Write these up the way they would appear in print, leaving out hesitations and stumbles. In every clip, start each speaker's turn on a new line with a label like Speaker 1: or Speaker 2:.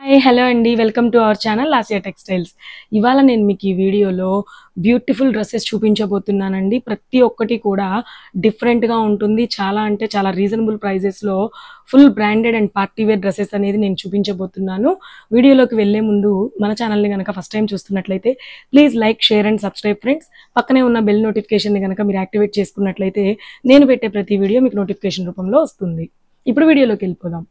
Speaker 1: Hi, hello Andy. Welcome to our channel Lasyatextiles. ఇవాళ నేను మీకు ఈ వీడియోలో బ్యూటిఫుల్ డ్రెస్సెస్ చూపించబోతున్నానండి. ప్రతి ఒక్కటి కూడా డిఫరెంట్ గా ఉంటుంది. చాలా అంటే చాలా రీజనబుల్ ప్రైజెస్ లో full branded and party wear dresses అనేది నేను చూపించబోతున్నాను. వీడియోలోకి వెళ్ళే ముందు మన ఛానల్ ని గనక ఫస్ట్ టైం చూస్తున్నట్లయితే please like, share and subscribe friends. పక్కనే ఉన్న బెల్ నోటిఫికేషన్ ని గనక మీరు యాక్టివేట్ చేసుకున్నట్లయితే నేను పెట్టే ప్రతి వీడియో మీకు నోటిఫికేషన్ రూపంలో వస్తుంది. ఇప్పుడు వీడియోలోకి వెళ్ళిపోదాం.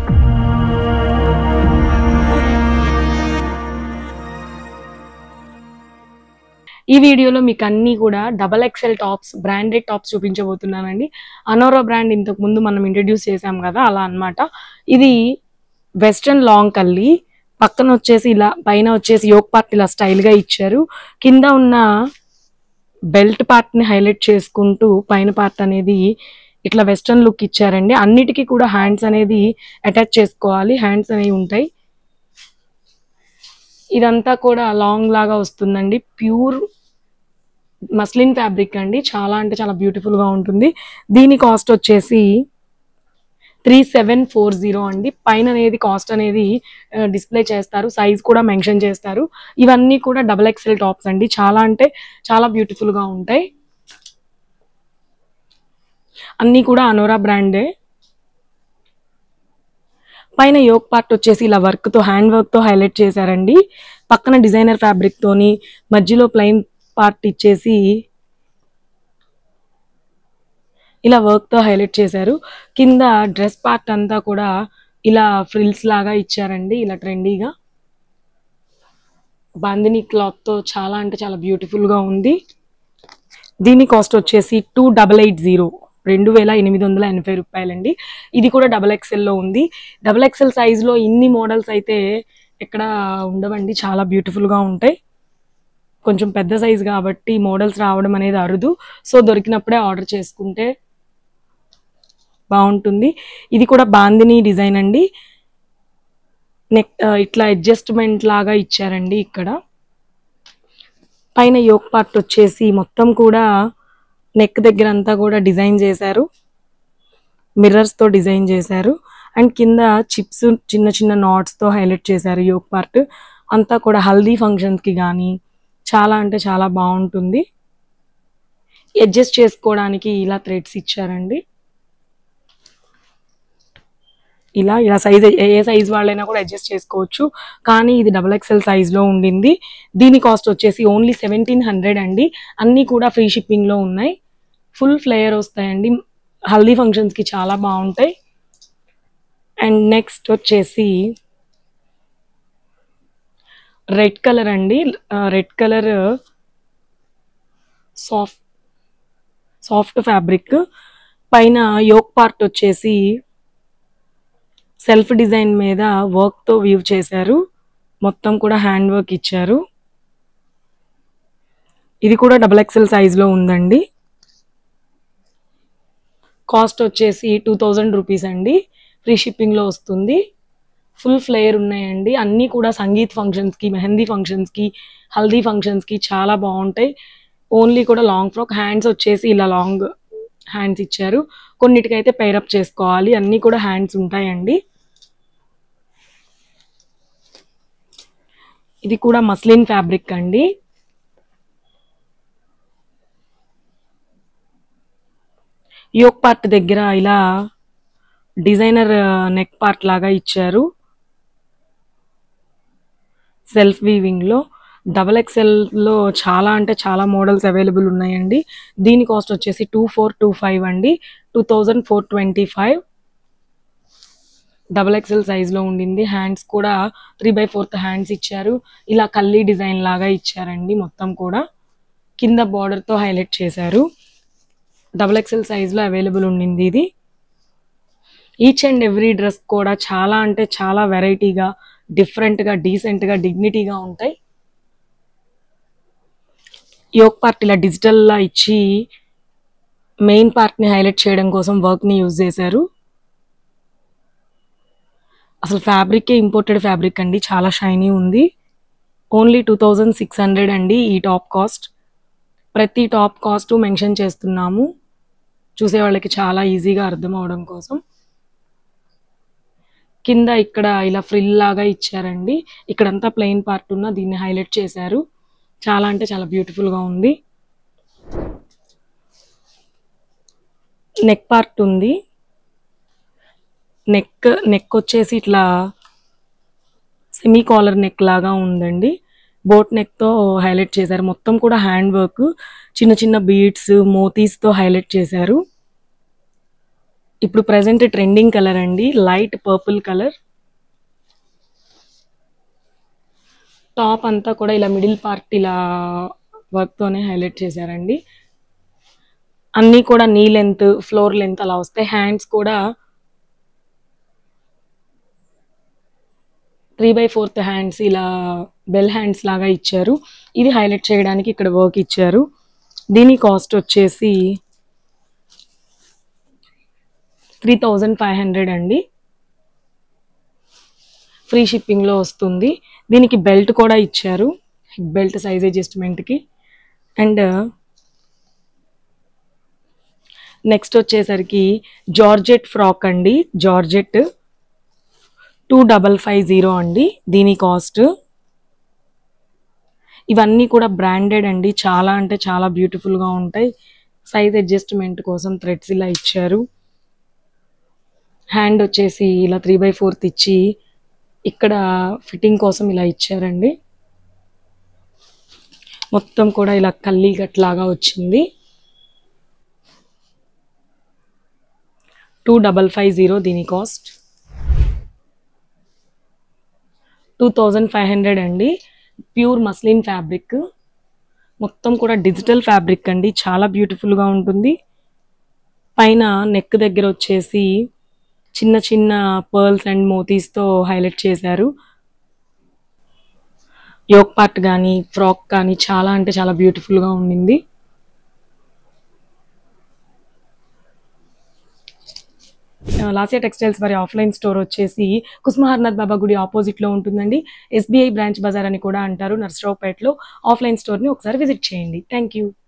Speaker 1: ఈ వీడియోలో మీకు అన్ని కూడా XXL టాప్స్, బ్రాండెడ్ టాప్స్ చూపించబోతున్నానండి. అనోరా బ్రాండ్ ఇంతకు ముందు మనం ఇంట్రడ్యూస్ చేసాం కదా, అలా అన్నమాట. ఇది వెస్ట్రన్ లాంగ్ కల్లి, పక్కన వచ్చేసి ఇలా, పైన వచ్చేసి యోక్ పార్ట్ ఇలా స్టైల్ గా ఇచ్చారు. కింద ఉన్న బెల్ట్ పార్ట్ ని హైలైట్ చేసుకుంటూ పైన పార్ట్ అనేది ఇట్లా వెస్ట్రన్ లుక్ ఇచ్చారండి. అన్నిటికీ కూడా హ్యాండ్స్ అనేది అటాచ్ చేసుకోవాలి, హ్యాండ్స్ అనేవి ఉంటాయి. ఇదంతా కూడా లాంగ్ లాగా వస్తుందండి. ప్యూర్ మస్లిన్ ఫ్యాబ్రిక్ అండి. చాలా అంటే చాలా బ్యూటిఫుల్ గా ఉంటుంది. దీని కాస్ట్ వచ్చేసి 3740 అండి. పైన అనేది కాస్ట్ అనేది డిస్ప్లే చేస్తారు, సైజ్ కూడా మెన్షన్ చేస్తారు. ఇవన్నీ కూడా XXL టాప్స్ అండి. చాలా అంటే చాలా బ్యూటిఫుల్ గా ఉంటాయి. అన్నీ కూడా అనోరా బ్రాండే. పైన యోక్ పార్ట్ వచ్చేసి ఇలా వర్క్ తో, హ్యాండ్ వర్క్ తో హైలైట్ చేశారండి. పక్కన డిజైనర్ ఫ్యాబ్రిక్ తోని, మధ్యలో ప్లెయిన్ పార్ట్ ఇచ్చేసి ఇలా వర్క్ తో హైలైట్ చేశారు. కింద డ్రెస్ పార్ట్ అంతా కూడా ఇలా ఫ్రిల్స్ లాగా ఇచ్చారండి, ఇలా ట్రెండీగా. బాందిని క్లాత్ తో చాలా అంటే చాలా బ్యూటిఫుల్ గా ఉంది. దీని కాస్ట్ వచ్చేసి 2880, 2880 రూపాయలండి. ఇది కూడా XXL లో ఉంది. XXL సైజ్ లో ఇన్ని మోడల్స్ అయితే ఎక్కడ ఉండవండి, చాలా బ్యూటిఫుల్ గా ఉంటాయి. కొంచెం పెద్ద సైజ్ కాబట్టి మోడల్స్ రావడం అనేది అరుదు. సో దొరికినప్పుడే ఆర్డర్ చేసుకుంటే బాగుంటుంది. ఇది కూడా బాందిని డిజైన్ అండి. నెక్ ఇట్లా అడ్జస్ట్మెంట్ లాగా ఇచ్చారండి. ఇక్కడ పైన యోక్ పార్ట్ వచ్చేసి మొత్తం కూడా నెక్ దగ్గర అంతా కూడా డిజైన్ చేశారు, మిర్రర్స్ తో డిజైన్ చేశారు. అండ్ కింద చిప్స్ చిన్న చిన్న నాట్స్ తో హైలైట్ చేశారు. యోక్ పార్ట్ అంతా కూడా హల్దీ ఫంక్షన్స్ కి కానీ చాలా అంటే చాలా బాగుంటుంది. అడ్జస్ట్ చేసుకోవడానికి ఇలా థ్రెడ్స్ ఇచ్చారండి. ఇలా ఇలా సైజ్, ఏ సైజ్ వాళ్ళైనా కూడా అడ్జస్ట్ చేసుకోవచ్చు. కానీ ఇది XXL సైజ్ లో ఉండింది. దీని కాస్ట్ వచ్చేసి ఓన్లీ 1700 అండి. అన్నీ కూడా ఫ్రీ షిప్పింగ్ లో ఉన్నాయి. ఫుల్ ఫ్లేయర్ వస్తాయండి, హల్దీ ఫంక్షన్స్ కి చాలా బాగుంటాయి. అండ్ నెక్స్ట్ వచ్చేసి రెడ్ కలర్ అండి. Red colour soft fabric. పైన యోక్ పార్ట్ వచ్చేసి సెల్ఫ్ డిజైన్ మీద వర్క్ తో వ్యూ చేశారు. మొత్తం కూడా హ్యాండ్ వర్క్ ఇచ్చారు. ఇది కూడా XXL సైజ్ లో ఉందండి. కాస్ట్ వచ్చేసి 2000 రూపీస్ అండి. ఫ్రీ షిప్పింగ్ లో వస్తుంది. ఫుల్ ఫ్లేయర్ ఉన్నాయండి. అన్నీ కూడా సంగీత్ ఫంక్షన్స్ కి, మెహందీ ఫంక్షన్స్ కి, హల్దీ ఫంక్షన్స్ కి చాలా బాగుంటాయి. ఓన్లీ కూడా లాంగ్ ఫ్రాక్. హ్యాండ్స్ వచ్చేసి ఇలా లాంగ్ హ్యాండ్స్ ఇచ్చారు. కొన్నిటికైతే పైరప్ చేసుకోవాలి. అన్నీ కూడా హ్యాండ్స్ ఉంటాయండి. ఇది కూడా మస్లిన్ ఫ్యాబ్రిక్ అండి. యోక్ పార్ట్ దగ్గర ఇలా డిజైనర్ నెక్ పార్ట్ లాగా ఇచ్చారు. సెల్ఫ్ వీవింగ్ లో XXL లో చాలా అంటే చాలా మోడల్స్ అవైలబుల్ ఉన్నాయండి. దీని కాస్ట్ వచ్చేసి 2425 అండి. 2425. XXL సైజ్ లో ఉండింది. హ్యాండ్స్ కూడా 3/4 హ్యాండ్స్ ఇచ్చారు. ఇలా కల్లీ డిజైన్ లాగా ఇచ్చారండి. మొత్తం కూడా కింద బార్డర్ తో హైలైట్ చేశారు. XXL సైజ్ లో అవైలబుల్ ఉండింది ఇది. ఈచ్ అండ్ ఎవ్రీ డ్రెస్ కూడా చాలా అంటే చాలా వెరైటీగా, డిఫరెంట్ గా, డీసెంట్ గా, డిగ్నిటీగా ఉంటాయి. యోక్ పార్ట్ ఇలా డిజిటల్ లా ఇచ్చి మెయిన్ పార్ట్ ని హైలైట్ చేయడం కోసం వర్క్ ని యూజ్ చేశారు. అసలు ఫ్యాబ్రిక్ ఇంపోర్టెడ్ ఫ్యాబ్రిక్ అండి. చాలా షైనీ ఉంది. ఓన్లీ 2600 అండి ఈ టాప్ కాస్ట్. ప్రతి టాప్ కాస్ట్ మెన్షన్ చేస్తున్నాము, చూసే వాళ్ళకి చాలా ఈజీగా అర్థం అవడం కోసం. కింద ఇక్కడ ఇలా ఫ్రిల్ లాగా ఇచ్చారండి. ఇక్కడంతా ప్లెయిన్ పార్ట్ ఉన్న దీన్ని హైలైట్ చేశారు. చాలా అంటే చాలా బ్యూటిఫుల్ గా ఉంది. నెక్ పార్ట్ ఉంది. నెక్ వచ్చేసి ఇట్లా సెమీ కాలర్ నెక్ లాగా ఉందండి. బోట్ నెక్ తో హైలైట్ చేశారు. మొత్తం కూడా హ్యాండ్ వర్క్, చిన్న చిన్న బీడ్స్, మోతీస్ తో హైలైట్ చేశారు. ఇప్పుడు ప్రెసెంట్ ట్రెండింగ్ కలర్ అండి, లైట్ పర్పుల్ కలర్. టాప్ అంతా కూడా ఇలా మిడిల్ పార్ట్ ఇలా వర్క్ తోనే హైలైట్ చేశారండి. అన్నీ కూడా నీ లెంత్, ఫ్లోర్ లెంత్ అలా వస్తాయి. హ్యాండ్స్ కూడా 3/4 హ్యాండ్స్ ఇలా బెల్ హ్యాండ్స్ లాగా ఇచ్చారు. ఇది హైలైట్ చేయడానికి ఇక్కడ వర్క్ ఇచ్చారు. దీని కాస్ట్ వచ్చేసి 3500 అండి. ఫ్రీ షిప్పింగ్ లో వస్తుంది. దీనికి బెల్ట్ కూడా ఇచ్చారు, బెల్ట్ సైజ్ అడ్జస్ట్మెంట్ కి. అండ్ నెక్స్ట్ వచ్చేసరికి జార్జెట్ ఫ్రాక్ అండి. జార్జెట్ 2550 అండి దీని కాస్ట్. ఇవన్నీ కూడా బ్రాండెడ్ అండి. చాలా అంటే చాలా బ్యూటిఫుల్ గా ఉంటాయి. సైజ్ అడ్జస్ట్మెంట్ కోసం థ్రెడ్స్ ఇలా ఇచ్చారు. హ్యాండ్ వచ్చేసి ఇలా 3/4 ఇచ్చి ఇక్కడ ఫిట్టింగ్ కోసం ఇలా ఇచ్చారండి. మొత్తం కూడా ఇలా కల్లీ కట్ లాగా వచ్చింది. 2550 దీని కాస్ట్. 2500 అండి. ప్యూర్ మస్లిన్ ఫ్యాబ్రిక్, మొత్తం కూడా డిజిటల్ ఫ్యాబ్రిక్ అండి. చాలా బ్యూటిఫుల్ గా ఉంటుంది. పైన నెక్ దగ్గర వచ్చేసి చిన్న చిన్న పర్ల్స్ అండ్ మోతీస్ తో హైలైట్ చేశారు. యోక్ పార్ట్ కానీ ఫ్రాక్ కానీ చాలా అంటే చాలా బ్యూటిఫుల్ గా ఉండింది. లాసియా టెక్స్టైల్స్ వారి ఆఫ్లైన్ స్టోర్ వచ్చేసి కుస్మహర్నాథ్ బాబా గుడి ఆపోజిట్ లో ఉంటుందండి. SBI బ్రాంచ్ బజార్ అని కూడా అంటారు. నర్సరావుపేటలో ఆఫ్లైన్ స్టోర్ ని ఒకసారి విజిట్ చేయండి. Thank you.